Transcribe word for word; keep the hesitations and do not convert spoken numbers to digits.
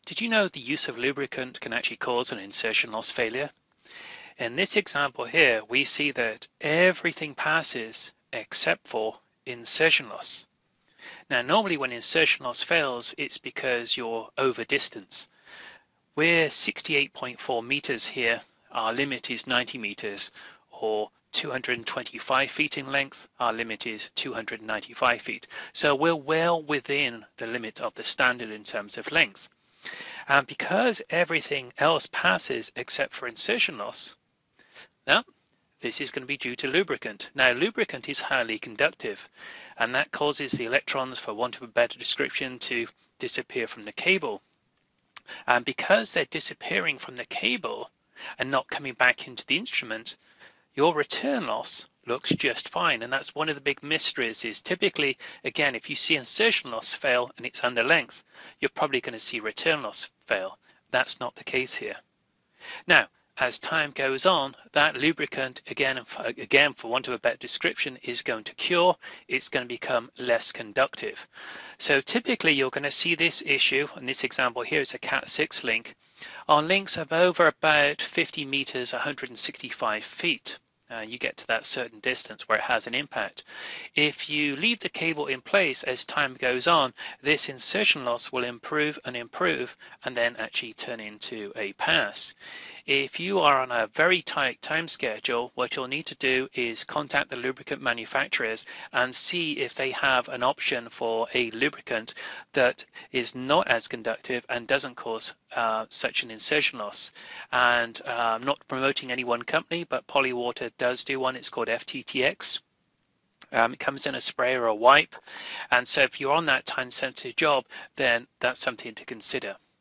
Did you know the use of lubricant can actually cause an insertion loss failure? In this example here, we see that everything passes except for insertion loss. Now, normally when insertion loss fails, it's because you're over distance. We're sixty-eight point four meters here. Our limit is ninety meters, or two hundred twenty-five feet in length. Our limit is two hundred ninety-five feet. So we're well within the limit of the standard in terms of length. And because everything else passes except for insertion loss, now this is going to be due to lubricant. Now, lubricant is highly conductive, and that causes the electrons, for want of a better description, to disappear from the cable. And because they're disappearing from the cable and not coming back into the instrument, your return loss looks just fine. And that's one of the big mysteries, is typically, again, if you see insertion loss fail and it's under length, you're probably going to see return loss fail. That's not the case here. Now, as time goes on, that lubricant, again, again, for want of a better description, is going to cure. It's going to become less conductive. So typically you're going to see this issue, and this example here is a cat six link, on links of over about fifty meters, one hundred sixty-five feet. Uh, you get to that certain distance where it has an impact. If you leave the cable in place as time goes on, this insertion loss will improve and improve and then actually turn into a pass. If you are on a very tight time schedule, what you'll need to do is contact the lubricant manufacturers and see if they have an option for a lubricant that is not as conductive and doesn't cause uh, such an insertion loss. And uh, I'm not promoting any one company, but Polywater does do one. It's called F T T X. Um, it comes in a spray or a wipe. And so if you're on that time-sensitive job, then that's something to consider.